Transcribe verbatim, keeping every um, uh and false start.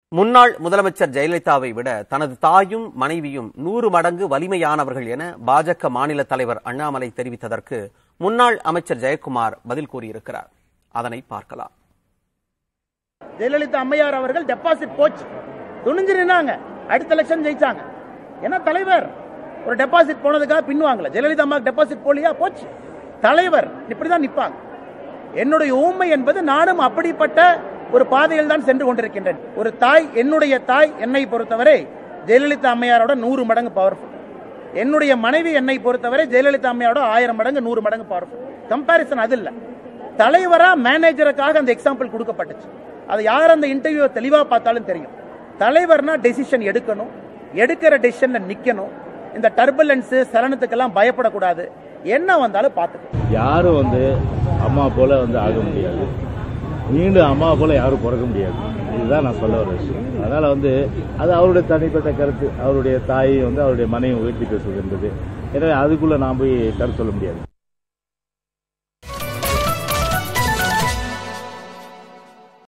முன்னாள் முதலமைச்சர் ஜெயலலிதாவை விட தனது தாயும் மனைவியும் நூறு மடங்கு வலிமையானவர்கள் என பாஜக மாநில தலைவர் அண்ணாமலை தெரிவித்ததற்கு முன்னாள் அமைச்சர் ஜெயக்குமார் பதில் கூறியிருக்கிறார். அதனை பார்க்கலாம். ஜெயலலிதா அம்மையார் அவர்கள் டெபாசிட் போச்சு, துணிஞ்சிருந்தாங்க, அடுத்த எலெக்ஷன் ஜெயிச்சாங்க. ஏன்னா தலைவர் ஒரு டெபாசிட் போனதுக்காக பின்வாங்கல. ஜெயலலிதா அம்மா டெபாசிட் போலியா, போச்சு. தலைவர் இப்படிதான் நிற்பாங்க. என்னுடைய ஊமை என்பது நானும் அப்படிப்பட்ட ஒரு பாதையில் தான் சென்று கொண்டிருக்கின்றேன். ஒரு தாய், என்னுடைய தாய் என்னை பொறுத்தவரை ஜெயலலிதா அம்மையாரோட நூறு மடங்கு பவர்ஃபுல். என்னுடைய மனைவி என்னை பொறுத்தவரை ஜெயலலிதா அம்மையாரோட ஆயிரம் மடங்கு நூறு மடங்கு பவர்ஃபுல். கம்பாரிசன் அது இல்ல. தலைவரா மேனேஜருக்காக அந்த எக்ஸாம்பிள் கொடுக்கப்பட்டுச்சு. அது யார் அந்த இன்டர்வியூ தெளிவா பார்த்தாலும் தெரியும். தலைவர்னா டெசிஷன் எடுக்கணும், எடுக்கிற டெசிஷன்ல நிக்கணும். இந்த டர்புலன்ஸ் சலனத்துக்கெல்லாம் பயப்படக்கூடாது. என்ன வந்தாலும் பார்த்துக்கணும். யாரும் வந்து அம்மா போல வந்து ஆக முடியாது, மீண்டும் அம்மா போல யாரும் பிறக்க முடியாது. இதுதான் நான் சொல்ல வர விஷயம். அதனால வந்து அது அவருடைய தனிப்பட்ட கருத்து. அவருடைய தாயை வந்து அவருடைய மனைவி உயர்த்தி பேசுவது என்பது, எனவே அதுக்குள்ள நான் போய் கருத்து சொல்ல முடியாது.